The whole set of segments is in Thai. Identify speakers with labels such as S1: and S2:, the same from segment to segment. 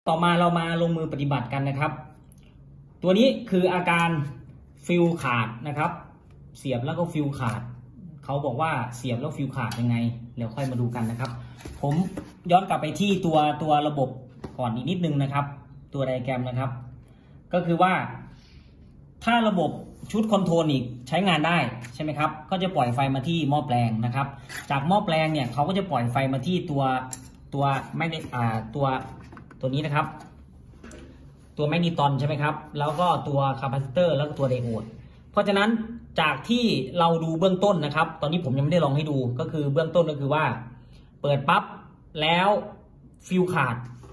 S1: ต่อมาเรามาลงมือปฏิบัติกันนะครับตัวนี้คืออาการฟิวขาดนะครับเสียบแล้วก็ฟิวขาดเขาบอกว่าเสียบแล้วฟิวขาดยังไงเดี๋ยวค่อยมาดูกันนะครับผมย้อนกลับไปที่ตัวระบบก่อนอีกนิดนึงนะครับตัวไดอะแกรมนะครับก็คือว่าถ้าระบบชุดคอนโทรลอีกใช้งานได้ใช่ไหมครับก็จะปล่อยไฟมาที่หม้อแปลงนะครับจากหม้อแปลงเนี่ยเขาก็จะปล่อยไฟมาที่ตัวไม่ได้ตัวนี้นะครับตัวแมกนีตอนใช่ไหมครับแล้วก็ตัวคาปาซิเตอร์แล้วก็ตัวไดโอดเพราะฉะนั้นจากที่เราดูเบื้องต้นนะครับตอนนี้ผมยังไม่ได้ลองให้ดูก็คือเบื้องต้นก็คือว่าเปิดปั๊บแล้วฟิวขาด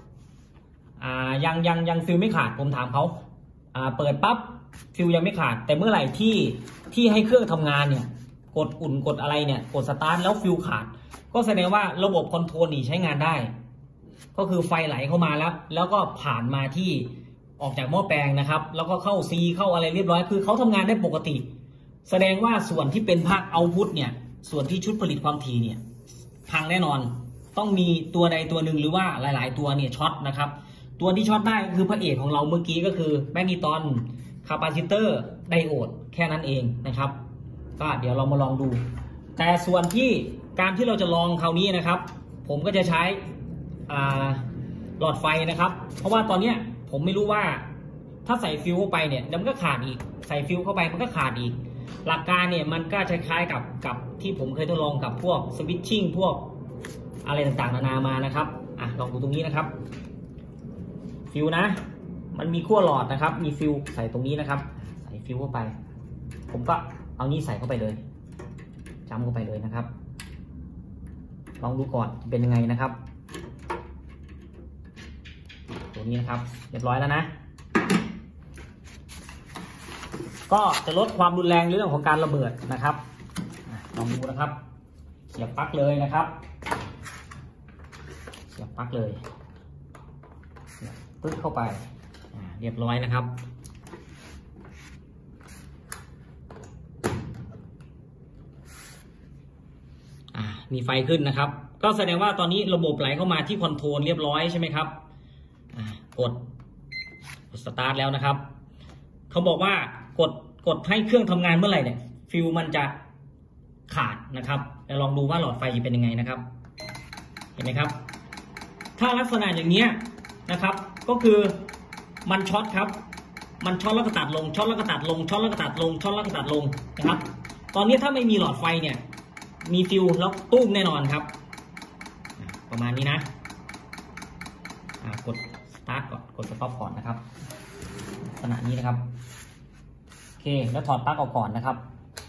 S1: ยังฟิวไม่ขาดผมถามเขาเปิดปั๊บฟิวยังไม่ขาดแต่เมื่อไหร่ที่ให้เครื่องทำงานเนี่ยกดอุ่นกดอะไรเนี่ยกดสตาร์ทแล้วฟิวขาดก็แสดงว่าระบบคอนโทรลนี่ใช้งานได้ก็คือไฟไหลเข้ามาแล้วก็ผ่านมาที่ออกจากหม้อแปลงนะครับแล้วก็เข้าซีเข้าอะไรเรียบร้อยคือเขาทำงานได้ปกติแสดงว่าส่วนที่เป็นภาคเอาท์พุตเนี่ยส่วนที่ชุดผลิตความถี่เนี่ยพังแน่นอนต้องมีตัวใดตัวหนึ่งหรือว่าหลายๆตัวเนี่ยช็อตนะครับตัวที่ช็อตได้คือพระเอกของเราเมื่อกี้ก็คือแมกนีตอนคาปาซิเตอร์ไดโอดแค่นั้นเองนะครับก็เดี๋ยวเรามาลองดูแต่ส่วนที่การที่เราจะลองคราวนี้นะครับผมก็จะใช้หลอดไฟนะครับเพราะว่าตอนนี้ผมไม่รู้ว่าถ้าใส่ฟิวเข้าไปเนี่ยมันก็ขาดอีกใส่ฟิวเข้าไปมันก็ขาดอีกหลักการเนี่ยมันก็คล้ายๆกับที่ผมเคยทดลองกับพวกสวิตชิ่งพวกอะไรต่างๆนานามานะครับลองดูตรงนี้นะครับฟิวนะมันมีขั้วหลอดนะครับมีฟิวใส่ตรงนี้นะครับใส่ฟิวเข้าไปผมก็เอานี้ใส่เข้าไปเลยจ้ำเข้าไปเลยนะครับลองดูก่อนเป็นยังไงนะครับตัวนี้นะครับเรียบร้อยแล้วนะก็จะลดความรุนแรงเรื่องของการระเบิดนะครับลองดูนะครับเสียบปลั๊กเลยนะครับเสียบปลั๊กเลยปึ๊บเข้าไปเรียบร้อยนะครับมีไฟขึ้นนะครับก็แสดงว่าตอนนี้ระบบไหลเข้ามาที่คอนโทรลเรียบร้อยใช่ไหมครับกดสตาร์ทแล้วนะครับเขาบอกว่ากดให้เครื่องทำงานเมื่อไหร่เนี่ยฟิวมันจะขาดนะครับเดี๋ยวลองดูว่าหลอดไฟจะเป็นยังไงนะครับเห็นไหมครับถ้าลักษณะอย่างนี้นะครับก็คือมันช็อตครับมันช็อตแล้วก็ตัดลงช็อตแล้วก็ตัดลงช็อตแล้วก็ตัดลงช็อตแล้วก็ตัดลงนะครับตอนนี้ถ้าไม่มีหลอดไฟเนี่ยมีฟิวแล้วตุ้มแน่นอนครับประมาณนี้นะกดสตาร์ทก่อนกดสต็อปก่อนนะครับลักษณะนี้นะครับโอเคแล้วถอดปลั๊กออกก่อนนะครับ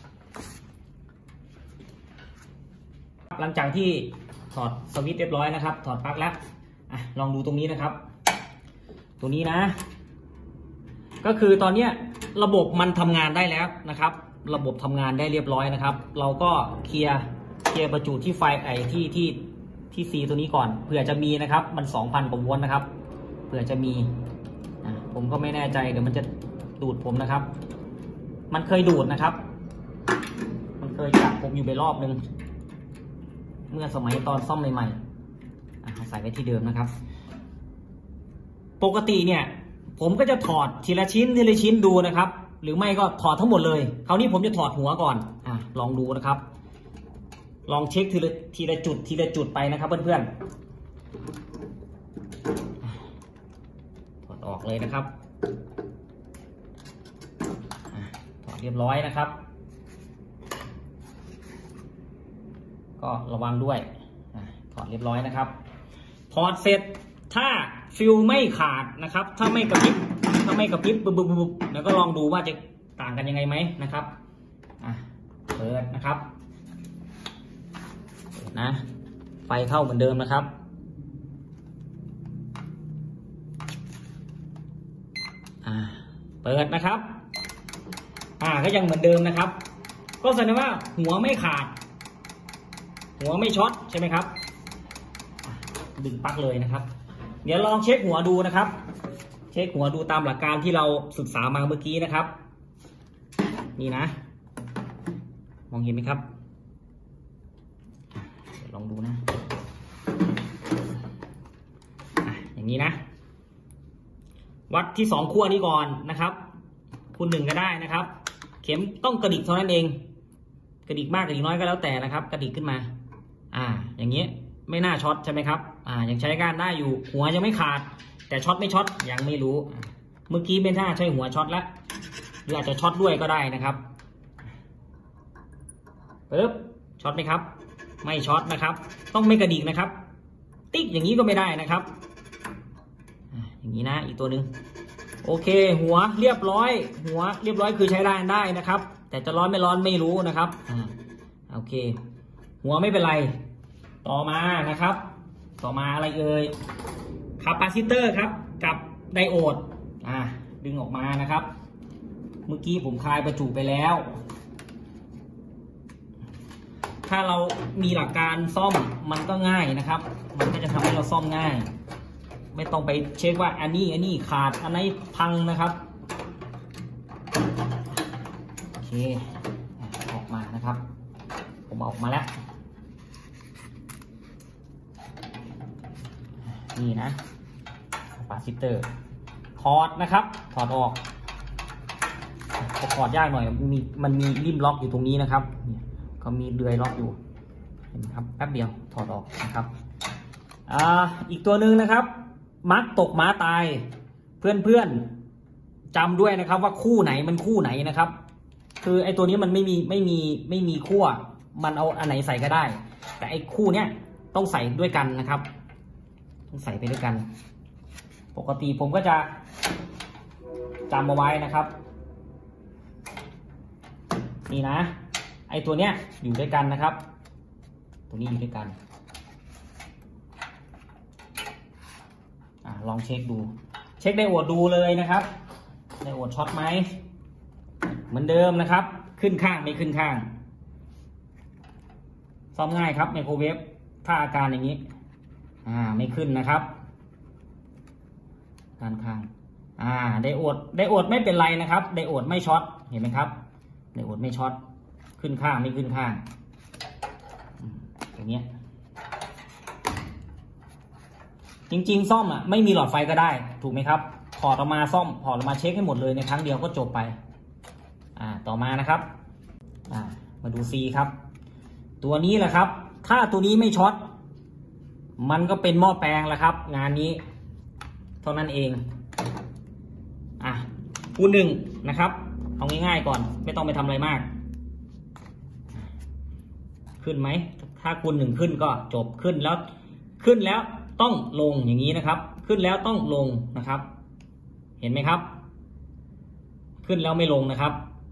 S1: หลังจากที่ถอดสวิตช์เรียบร้อยนะครับถอดปลั๊กแล้วลองดูตรงนี้นะครับตัวนี้นะก็คือตอนนี้ระบบมันทำงานได้แล้วนะครับระบบทำงานได้เรียบร้อยนะครับเราก็เคลียร์ประจุที่ไฟที่ซีตัวนี้ก่อนเผื่อจะมีนะครับมัน 2,000 กว่าโวลต์นะครับเผื่อจะมีผมก็ไม่แน่ใจเดี๋ยวมันจะดูดผมนะครับมันเคยดูดนะครับมันเคยจับผมอยู่ไปรอบนึงเมื่อสมัยตอนซ่อมใหม่ๆใส่ไว้ที่เดิมนะครับปกติเนี่ยผมก็จะถอดทีละชิ้นดูนะครับหรือไม่ก็ถอดทั้งหมดเลยคราวนี้ผมจะถอดหัวก่อนลองดูนะครับลองเช็คทีละจุดไปนะครับเพื่อนๆถอดออกเลยนะครับถอดเรียบร้อยนะครับก็ระวังด้วยถอดเรียบร้อยนะครับถอดเสร็จถ้าฟิวไม่ขาดนะครับถ้าไม่กระพริบบุบแล้วก็ลองดูว่าจะต่างกันยังไงไหมนะครับเปิดนะครับเปิดนะไฟเข้าเหมือนเดิมนะครับเปิดนะครับก็ยังเหมือนเดิมนะครับก็แสดงว่าหัวไม่ขาดหัวไม่ช็อตใช่ไหมครับดึงปลั๊กเลยนะครับเดี๋ยวลองเช็คหัวดูนะครับเช็คหัวดูตามหลักการที่เราศึกษามาเมื่อกี้นะครับนี่นะมองเห็นไหมครับเดี๋ยวลองดูนะอย่างนี้นะวัดที่2ขั้วนี้ก่อนนะครับคูณ1ก็ได้นะครับเข็มต้องกระดิกเท่านั้นเองกระดิกมากกระดิกน้อยก็แล้วแต่นะครับกระดิกขึ้นมาอย่างนี้ไม่น่าช็อตใช่ไหมครับยังใช้การได้อยู่หัวยังไม่ขาดแต่ช็อตไม่ช็อตยังไม่รู้เมื่อกี้เป็นท่าใช้หัวช็อตแล้วหรืออาจจะช็อตด้วยก็ได้นะครับปึ๊บช็อตไหมครับไม่ช็อตนะครับต้องไม่กระดิกนะครับติ๊กอย่างนี้ก็ไม่ได้นะครับอย่างนี้นะอีกตัวหนึ่งโอเคหัวเรียบร้อยคือใช้ได้นะครับแต่จะร้อนไม่ร้อนไม่รู้นะครับโอเคหัวไม่เป็นไรต่อมานะครับต่อมาอะไรเอ่ยคาปาซิเตอร์ครับกับไดโอดดึงออกมานะครับเมื่อกี้ผมคลายประจุไปแล้วถ้าเรามีหลักการซ่อมมันก็ง่ายนะครับมันก็จะทำให้เราซ่อมง่ายไม่ต้องไปเช็คว่าอันนี้ขาดอันไหนพังนะครับโอเคออกมานะครับผมออกมาแล้วนี่นะคาปาซิเตอร์ถอดนะครับถอดออกถอดยากหน่อยมันมีริมล็อกอยู่ตรงนี้นะครับก็มีเดือยล็อกอยู่เห็นไหมครับแป๊บเดียวถอดออกนะครับอีกตัวหนึ่งนะครับมักตกม้าตายเพื่อนจำด้วยนะครับว่าคู่ไหนมันคู่ไหนนะครับคือไอ้ตัวนี้มันไม่มีขั้วมันเอาอันไหนใส่ก็ได้แต่ไอ้คู่เนี้ยต้องใส่ด้วยกันนะครับต้องใส่ไปด้วยกันปกติผมก็จะจำเอาไว้นะครับนี่นะไอ้ตัวเนี้ยอยู่ด้วยกันนะครับตัวนี้อยู่ด้วยกันลองเช็คดูเช็คไดโอดดูเลยนะครับไดโอดช็อตไหมเหมือนเดิมนะครับขึ้นข้างไม่ขึ้นข้างซ่อมง่ายครับไมโครเวฟถ้าอาการอย่างนี้ไม่ขึ้นนะครับด้านข้างไดโอดไม่เป็นไรนะครับไดโอดไม่ช็อตเห็นไหมครับไดโอดไม่ช็อตขึ้นข้างไม่ขึ้นข้างอย่างเงี้ยจริงๆซ่อมไม่มีหลอดไฟก็ได้ถูกไหมครับถอดออกมาซ่อมถอดออกมาเช็คให้หมดเลยในครั้งเดียวก็จบไปต่อมานะครับมาดู C ครับตัวนี้แหละครับถ้าตัวนี้ไม่ช็อตมันก็เป็นหม้อแปลงแล้วครับงานนี้เท่านั้นเองคูณ1นะครับเอาง่ายๆก่อนไม่ต้องไปทำอะไรมากขึ้นไหมถ้าคูณ1ขึ้นก็จบขึ้นแล้วต้องลงอย่างนี้นะครับขึ้นแล้วต้องลงนะครับเห็นไหมครับขึ้นแล้วไม่ลงนะครับ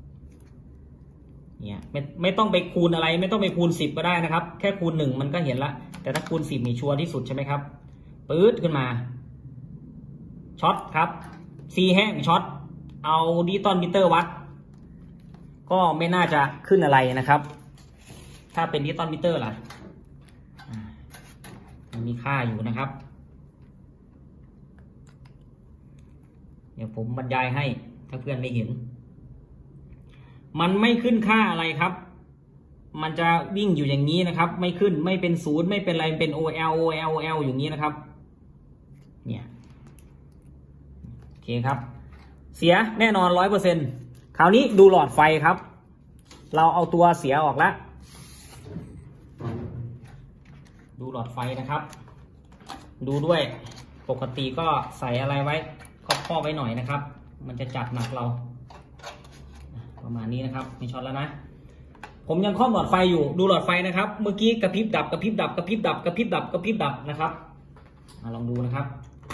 S1: เนี่ยไม่ต้องไปคูณอะไรไม่ต้องไปคูณ10ก็ได้นะครับแค่คูณ1มันก็เห็นละแต่ถ้าคูณ10นี่ชัวร์ที่สุดใช่ไหมครับปื๊ดขึ้นมาช็อตครับ C แห้งช็อตเอาดิจิตอลมิเตอร์วัดก็ไม่น่าจะขึ้นอะไรนะครับถ้าเป็นดิจิตอลมิเตอร์ล่ะมันมีค่าอยู่นะครับเดี๋ยวผมบรรยายให้ถ้าเพื่อนไม่เห็นมันไม่ขึ้นค่าอะไรครับมันจะวิ่งอยู่อย่างนี้นะครับไม่ขึ้นไม่เป็น0ไม่เป็นอะไรเป็น OL อย่างนี้นะครับเนี่ยโอเคครับเสียแน่นอน 100% คราวนี้ดูหลอดไฟครับเราเอาตัวเสียออกแล้วดูหลอดไฟนะครับดูด้วยปกติก็ใส่อะไรไว้ครอบไว้หน่อยนะครับมันจะจัดหนักเราประมาณนี้นะครับมีช็อตแล้วนะผมยังครอบหลอดไฟอยู่ดูหลอดไฟนะครับเมื่อกี้กระพริบดับนะครับลองดูนะครับ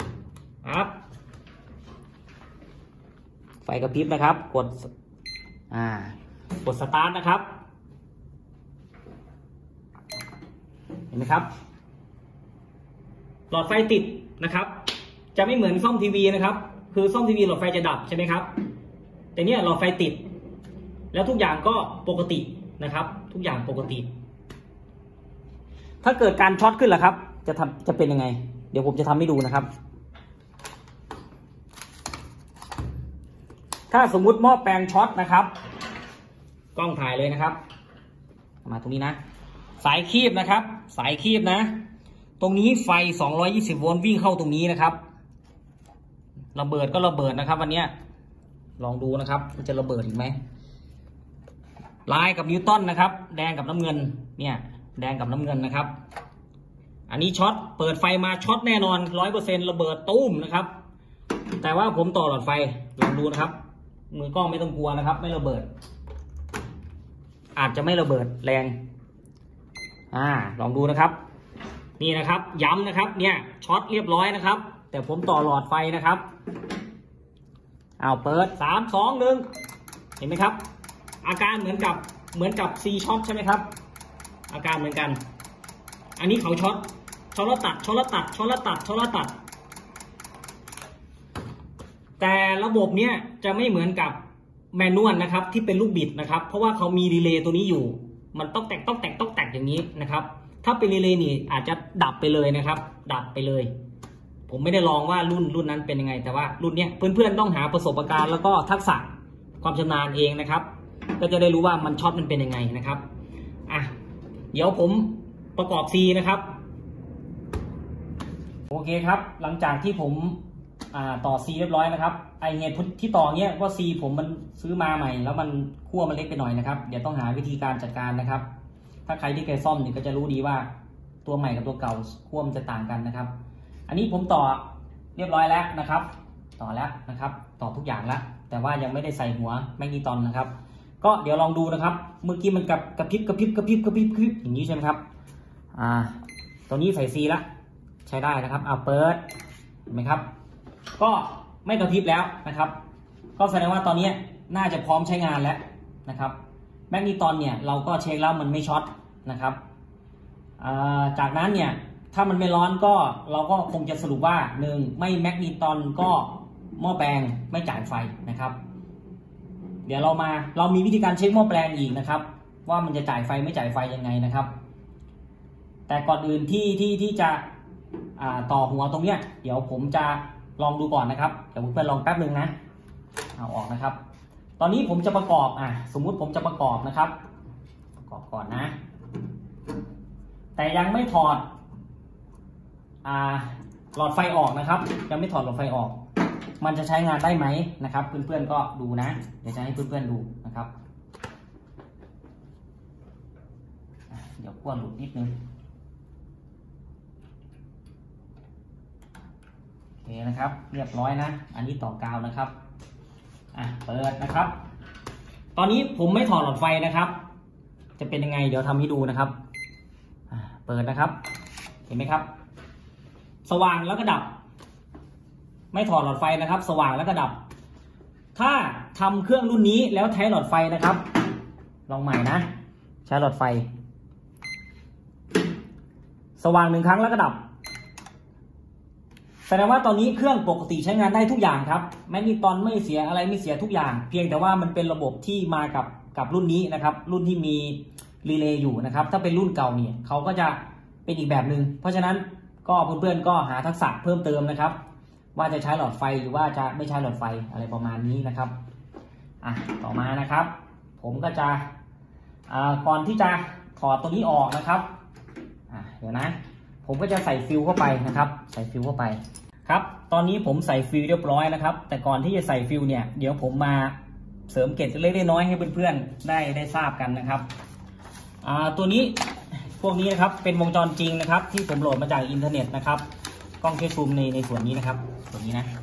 S1: ไฟกระพริบนะครับกดสตาร์ทนะครับเห็นไหมครับหลอดไฟติดนะครับจะไม่เหมือนซ่อมทีวีนะครับคือซ่อมทีวีหลอดไฟจะดับใช่ไหมครับแต่เนี้ยหลอดไฟติดแล้วทุกอย่างก็ปกตินะครับทุกอย่างปกติถ้าเกิดการช็อตขึ้นล่ะครับจะเป็นยังไงเดี๋ยวผมจะทำให้ดูนะครับถ้าสมมุติหม้อแปลงช็อตนะครับกล้องถ่ายเลยนะครับมาตรงนี้นะสายคีบนะครับสายคีบนะตรงนี้ไฟ220โวลต์วิ่งเข้าตรงนี้นะครับระเบิดก็ระเบิดนะครับวันนี้ลองดูนะครับมันจะระเบิดอีกไหมลายกับนิวตันนะครับแดงกับน้ำเงินเนี่ยแดงกับน้ำเงินนะครับอันนี้ช็อตเปิดไฟมาช็อตแน่นอน 100% ระเบิดตุ้มนะครับแต่ว่าผมต่อหลอดไฟลองดูนะครับมือกล้องไม่ต้องกลัวนะครับไม่ระเบิดอาจจะไม่ระเบิดแรงลองดูนะครับนี่นะครับย้ำนะครับเนี่ยช็อตเรียบร้อยนะครับแต่ผมต่อหลอดไฟนะครับเปิด3 2 1เห็นไหมครับอาการเหมือนกับCช็อตใช่ไหมครับอาการเหมือนกันอันนี้เขาช็อตแล้วตัดช็อตแล้วตัดช็อตแล้วตัดช็อตแล้วตัดแต่ระบบเนี้ยจะไม่เหมือนกับแมนนวลนะครับที่เป็นลูกบิดนะครับเพราะว่าเขามีรีเลย์ตัวนี้อยู่มันต้องแตกอย่างนี้นะครับถ้าเป็นรีเลย์นี่อาจจะดับไปเลยนะครับดับไปเลยผมไม่ได้ลองว่ารุ่นนั้นเป็นยังไงแต่ว่ารุ่นเนี้ยเพื่อนๆต้องหาประสบการณ์แล้วก็ทักษะความชำนาญเองนะครับก็จะได้รู้ว่ามันช็อตมันเป็นยังไงนะครับเดี๋ยวผมประกอบ C นะครับโอเคครับหลังจากที่ผมต่อ C เรียบร้อยนะครับไอเหตุที่ต่อเนี้ยว่า C ผมมันซื้อมาใหม่แล้วมันขั้วมันเล็กไปหน่อยนะครับเดี๋ยวต้องหาวิธีการจัดการนะครับถ้าใครที่เคยซ่อมเนี่ยก็จะรู้ดีว่าตัวใหม่กับตัวเก่าขั้วมันจะต่างกันนะครับอันนี้ผมต่อเรียบร้อยแล้วนะครับต่อแล้วนะครับต่อทุกอย่างแล้วแต่ว่ายังไม่ได้ใส่หัวแมกนีตรอนนะครับก็เดี๋ยวลองดูนะครับเมื่อกี้มันกระพริบอย่างนี้ใช่ไหมครับตัวนี้ใส่ C แล้วใช้ได้นะครับเปิดเห็นไหมครับก็ไม่กระพริบแล้วนะครับก็แสดงว่าตอนนี้น่าจะพร้อมใช้งานแล้วนะครับแมกนีตรอนเนี่ยเราก็เช็คแล้วมันไม่ช็อตนะครับจากนั้นเนี่ยถ้ามันไม่ร้อนก็เราก็คงจะสรุปว่า1ไม่แมกนีตรอนก็หม้อแปลงไม่จ่ายไฟนะครับเดี๋ยวเรามีวิธีการเช็คหม้อแปลงอีกนะครับว่ามันจะจ่ายไฟไม่จ่ายไฟยังไงนะครับแต่ก่อนอื่นที่จะต่อหัวตรงเนี้ยเดี๋ยวผมจะลองดูก่อนนะครับเดี๋ยวเพื่อนลองแป๊บนึงนะเอาออกนะครับตอนนี้ผมจะประกอบสมมุติผมจะประกอบนะครับประกอบก่อนนะแต่ยังไม่ถอดหลอดไฟออกนะครับยังไม่ถอดหลอดไฟออกมันจะใช้งานได้ไหมนะครับเพื่อนๆก็ดูนะเดี๋ยวจะให้เพื่อนๆดูนะครับเดี๋ยวขั้วหลุดนิดนึงโอเคนะครับเรียบร้อยนะอันนี้ต่อกาวนะครับเปิดนะครับตอนนี้ผมไม่ถอดหลอดไฟนะครับจะเป็นยังไงเดี๋ยวทำให้ดูนะครับเปิดนะครับเห็นไหมครับสว่างแล้วก็ดับไม่ถอดหลอดไฟนะครับสว่างแล้วก็ดับถ้าทำเครื่องรุ่นนี้แล้วใช้หลอดไฟนะครับลองใหม่นะใช้หลอดไฟสว่าง1 ครั้งแล้วก็ดับแสดงว่าตอนนี้เครื่องปกติใช้งานได้ทุกอย่างครับแมกนีตรอนไม่เสียอะไรไม่เสียทุกอย่างเพียงแต่ว่ามันเป็นระบบที่มากับรุ่นนี้นะครับรุ่นที่มีรีเลย์อยู่นะครับถ้าเป็นรุ่นเก่าเนี่ยเขาก็จะเป็นอีกแบบหนึ่งเพราะฉะนั้นก็เพื่อนๆก็หาทักษะเพิ่มเติมนะครับว่าจะใช้หลอดไฟหรือว่าจะไม่ใช้หลอดไฟอะไรประมาณนี้นะครับต่อมานะครับผมก็จะก่อนที่จะถอดตัวนี้ออกนะครับเดี๋ยวนะผมก็จะใส่ฟิลเข้าไปนะครับใส่ฟิลเข้าไปครับตอนนี้ผมใส่ฟิลเรียบร้อยนะครับแต่ก่อนที่จะใส่ฟิลเนี่ยเดี๋ยวผมมาเสริมเกร็ดเล็กๆน้อยๆให้เพื่อนๆได้ทราบกันนะครับตัวนี้พวกนี้นะครับเป็นวงจรจริงนะครับที่ผมโหลดมาจากอินเทอร์เน็ตนะครับกล้องช่วยซูมในส่วนนี้นะครับส่วนนี้นะ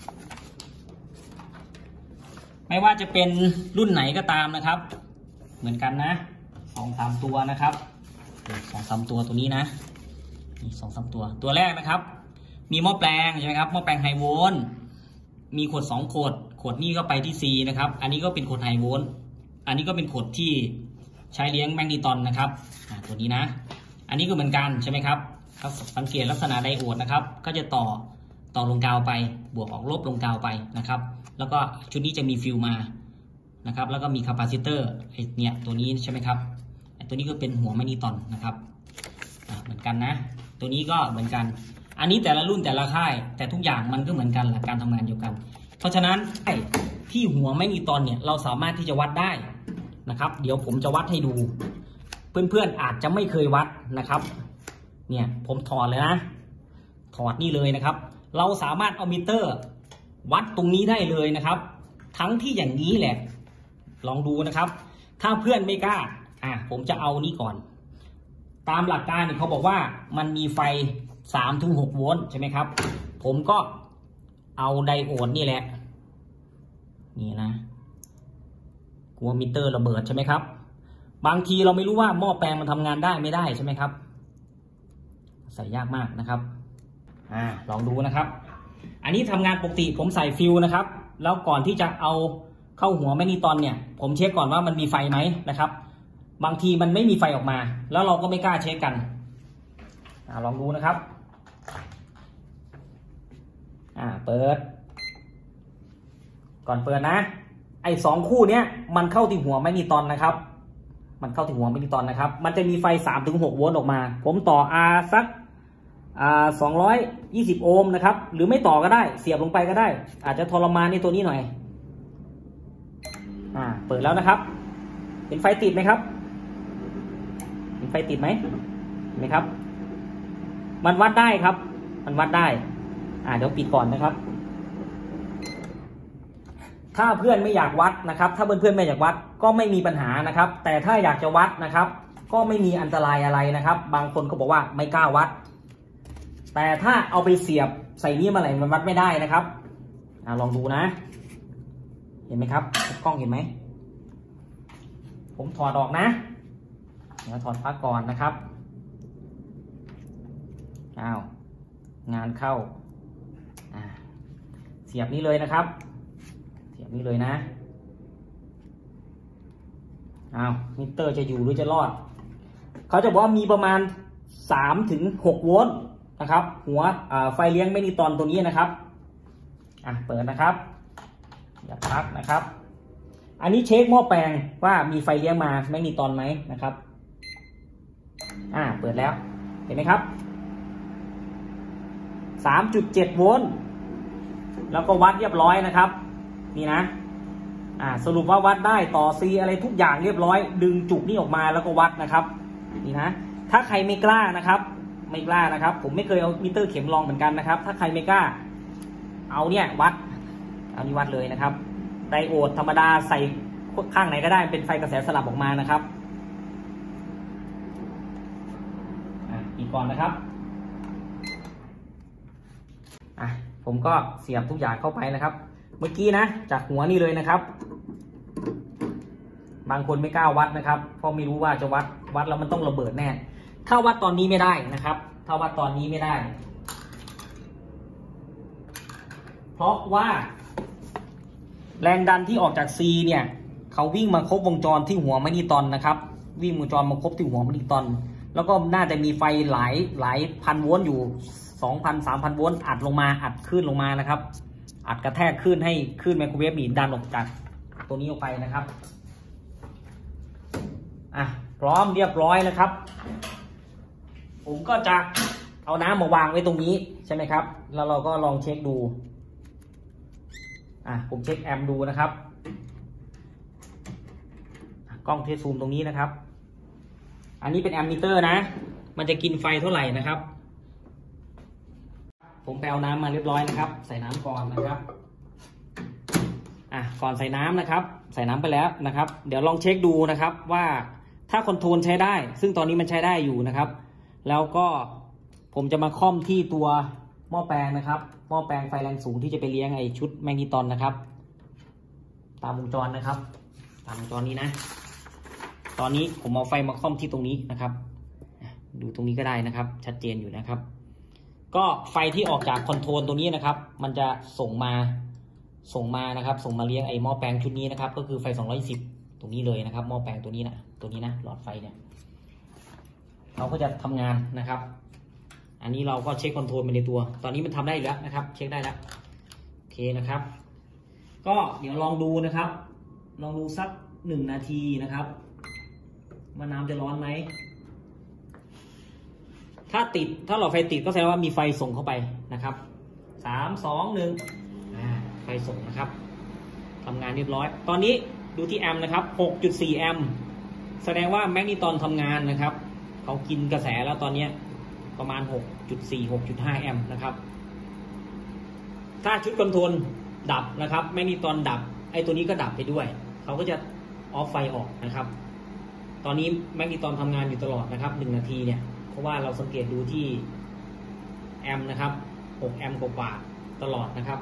S1: ไม่ว่าจะเป็นรุ่นไหนก็ตามนะครับเหมือนกันนะ2-3 ตัวนะครับ2-3 ตัวตัวนี้นะนี่2-3 ตัวแรกนะครับมีหม้อแปลงใช่ไหมครับหม้อแปลงไฮโวลต์มีขวด2 ขวดนี้ก็ไปที่ C นะครับอันนี้ก็เป็นขวดไฮโวลต์อันนี้ก็เป็นขวดที่ใช้เลี้ยงแมกนีตรอนนะครับตัวนี้นะอันนี้ก็เหมือนกันใช่ไหมครับสังเกตลักษณะไดโอดนะครับก็จะต่อลงกาวไปบวกออกลบลงกาวไปนะครับแล้วก็ชุดนี้จะมีฟิลมานะครับแล้วก็มีคาปาซิเตอร์เนี่ยตัวนี้ใช่ไหมครับตัวนี้ก็เป็นหัวแมกนีตรอนนะครับเหมือนกันนะตัวนี้ก็เหมือนกันอันนี้แต่ละรุ่นแต่ละค่ายแต่ทุกอย่างมันก็เหมือนกันหลักการทำงานเดียวกันเพราะฉะนั้นที่หัวแมกนีตรอนเนี่ยเราสามารถที่จะวัดได้นะครับเดี๋ยวผมจะวัดให้ดูเพื่อนๆอาจจะไม่เคยวัดนะครับเนี่ยผมถอดเลยนะถอดนี่เลยนะครับเราสามารถเอามิเตอร์วัดตรงนี้ได้เลยนะครับทั้งที่อย่างนี้แหละลองดูนะครับถ้าเพื่อนไม่กล้าผมจะเอานี้ก่อนตามหลักการเนี่ยเขาบอกว่ามันมีไฟ 3-6 โวลต์ใช่ไหมครับผมก็เอาไดโอดนี่แหละนี่นะกลัวมิเตอร์ระเบิดใช่ไหมครับบางทีเราไม่รู้ว่าหม้อแปลงมันทำงานได้ไม่ได้ใช่ไหมครับใส่ยากมากนะครับลองดูนะครับอันนี้ทำงานปกติผมใส่ฟิวนะครับแล้วก่อนที่จะเอาเข้าหัวแมกนีตอนเนี่ยผมเช็คก่อนว่ามันมีไฟไหมนะครับบางทีมันไม่มีไฟออกมาแล้วเราก็ไม่กล้าเช็คกันลองดูนะครับเปิดก่อนเปิดนะไอ้2คู่เนี้ยมันเข้าที่หัวแมกนีตอนนะครับมันเข้าที่หัวแมกนีตอนนะครับมันจะมีไฟ 3-6 โวลต์ออกมาผมต่อ R สัก220 โอห์มนะครับหรือไม่ต่อก็ได้เสียบลงไปก็ได้อาจจะทรมานในตัวนี้หน่อยเปิดแล้วนะครับเห็นไฟติดไหมครับเห็นไฟติดไหมเห็นไหมครับมันวัดได้ครับมันวัดได้เดี๋ยวปิดก่อนนะครับถ้าเพื่อนไม่อยากวัดนะครับถ้าเพื่อนๆไม่อยากวัดก็ไม่มีปัญหานะครับแต่ถ้าอยากจะวัดนะครับก็ไม่มีอันตรายอะไรนะครับบางคนก็บอกว่าไม่กล้าวัดแต่ถ้าเอาไปเสียบใส่นี่มาไหนมันวัดไม่ได้นะครับลองดูนะเห็นไหมครับกล้องเห็นไหมผมถอดออกนะเดี๋ยวถอดปลั๊กก่อนนะครับงานเข้าเสียบนี้เลยนะครับเสียบนี้เลยนะมิเตอร์จะอยู่หรือจะรอดเขาจะบอกว่ามีประมาณ 3-6 โวลต์นะครับหัวไฟเลี้ยงแมกนีตอนตัวนี้นะครับเปิดนะครับอย่าพักนะครับอันนี้เช็คหม้อแปลงว่ามีไฟเลี้ยงมาแมกนีตอนไหมนะครับเปิดแล้วเห็นไหมครับ 3.7 โวลต์แล้วก็วัดเรียบร้อยนะครับนี่นะสรุปว่าวัดได้ต่อซีอะไรทุกอย่างเรียบร้อยดึงจุกนี่ออกมาแล้วก็วัดนะครับนี่นะถ้าใครไม่กล้านะครับผมไม่เคยเอามิเตอร์เข็มลองเหมือนกันนะครับถ้าใครไม่กล้าเอาเนี่ยวัดเอานี่วัดเลยนะครับไดโอดธรรมดาใส่ข้างไหนก็ได้เป็นไฟกระแสสลับออกมานะครับอีกก่อนนะครับผมก็เสียบทุกอย่างเข้าไปนะครับเมื่อกี้นะจากหัวนี่เลยนะครับบางคนไม่กล้าวัดนะครับเพราะไม่รู้ว่าจะวัดแล้วมันต้องระเบิดแน่ถ้าวัดตอนนี้ไม่ได้นะครับถ้าวัดตอนนี้ไม่ได้เพราะว่าแรงดันที่ออกจาก C เนี่ยเขาวิ่งมาครบวงจรที่หัวแมกนีตอนนะครับวิ่งวงจรมาครบที่หัวแมกนีตอนแล้วก็น่าจะมีไฟหลายพันโวลต์อยู่ 2,000-3,000 โวลต์อัดลงมาอัดขึ้นลงมานะครับอัดกระแทกขึ้นให้ขึ้นไมโครเวฟนี่ดันออกจากตัวนี้ออกไปนะครับพร้อมเรียบร้อยแล้วครับผมก็จะเอาน้ำมาวางไว้ตรงนี้ใช่ไหมครับแล้วเราก็ลองเช็คดูผมเช็คแอมป์ดูนะครับกล้องเทสซูมตรงนี้นะครับอันนี้เป็นแอมมิเตอร์นะมันจะกินไฟเท่าไหร่นะครับผมไปเอาน้ำมาเรียบร้อยนะครับใส่น้ำก่อนนะครับก่อนใส่น้ำนะครับใส่น้ำไปแล้วนะครับเดี๋ยวลองเช็คดูนะครับว่าถ้าคอนโทรลใช้ได้ซึ่งตอนนี้มันใช้ได้อยู่นะครับแล้วก็ผมจะมาค่อมที่ตัวหม้อแปลงนะครับหม้อแปลงไฟแรงสูงที่จะไปเลี้ยงไอชุดแมกนีตอนนะครับตามวงจรนะครับตามวงจรนี้นะตอนนี้ผมเอาไฟมาค่อมที่ตรงนี้นะครับดูตรงนี้ก็ได้นะครับชัดเจนอยู่นะครับก็ไฟที่ออกจากคอนโทรลตัวนี้นะครับมันจะส่งมานะครับส่งมาเลี้ยงไอหม้อแปลงชุดนี้นะครับก็คือไฟ210ตรงนี้เลยนะครับหม้อแปลงตัวนี้นะหลอดไฟเนี่ยเราก็จะทำงานนะครับอันนี้เราก็เช็คคอนโทรลไปในตัวตอนนี้มันทำได้แล้วนะครับเช็คได้แล้วโอเคนะครับก็เดี๋ยวลองดูนะครับลองดูสัก1 นาทีนะครับว่าน้ำจะร้อนไหมถ้าหลอดไฟติดก็แสดงว่ามีไฟส่งเข้าไปนะครับ3 2 1ไฟส่งนะครับทำงานเรียบร้อยตอนนี้ดูที่แอมป์นะครับ 6.4 แอมป์แสดงว่าแมกนีตอนทำงานนะครับเขากินกระแสแล้วตอนนี้ประมาณ 6.4 6.5 แอมป์นะครับถ้าชุดคอนโทรลดับนะครับแมกนีตรอนดับไอ้ตัวนี้ก็ดับไปด้วยเขาก็จะออฟไฟออกนะครับตอนนี้แมกนีตรอนทำงานอยู่ตลอดนะครับ1 นาทีเนี่ยเพราะว่าเราสังเกตดูที่แอมป์นะครับ6 แอมป์กว่าตลอดนะครับ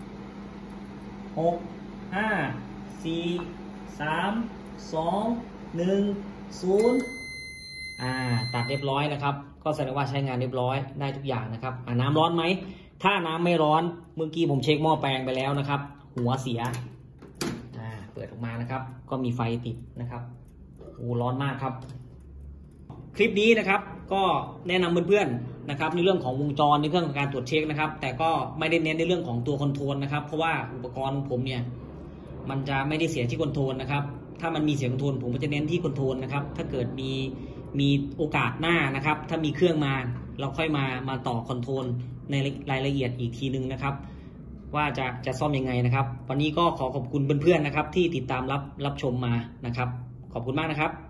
S1: 6 5 4 3 2 1 0ตัดเรียบร้อยนะครับก็แสดงว่าใช้งานเรียบร้อยได้ทุกอย่างนะครับน้ำร้อนไหมถ้าน้ำไม่ร้อนเมื่อกี้ผมเช็คหม้อแปลงไปแล้วนะครับหัวเสียเปิดออกมานะครับก็มีไฟติดนะครับโอ้ร้อนมากครับคลิปนี้นะครับก็แนะนำเพื่อนๆนะครับในเรื่องของวงจรในเรื่องของการตรวจเช็คนะครับแต่ก็ไม่ได้เน้นในเรื่องของตัวคอนโทรลนะครับเพราะว่าอุปกรณ์ของผมเนี่ยมันจะไม่ได้เสียที่คอนโทรลนะครับถ้ามันมีเสียงคอนโทรลผมก็จะเน้นที่คอนโทรลนะครับถ้าเกิดมีโอกาสหน้านะครับถ้ามีเครื่องมาเราค่อยมาต่อคอนโทรลในรายละเอียดอีกทีนึงนะครับว่าจะซ่อมยังไงนะครับวันนี้ก็ขอขอบคุณเพื่อนๆนะครับที่ติดตามรับชมมานะครับขอบคุณมากนะครับ